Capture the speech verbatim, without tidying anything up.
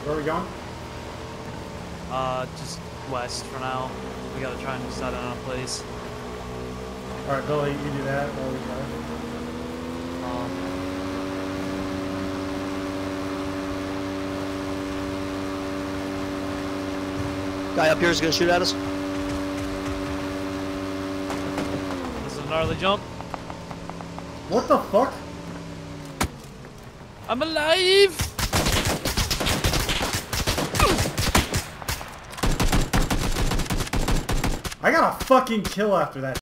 Where are we going? Uh, just west for now. We gotta try and decide on a place. Alright, Billy, you do that while we go. Um, Guy up here is gonna shoot at us. this is a gnarly jump. What the fuck? I'm alive! I got a fucking kill after that.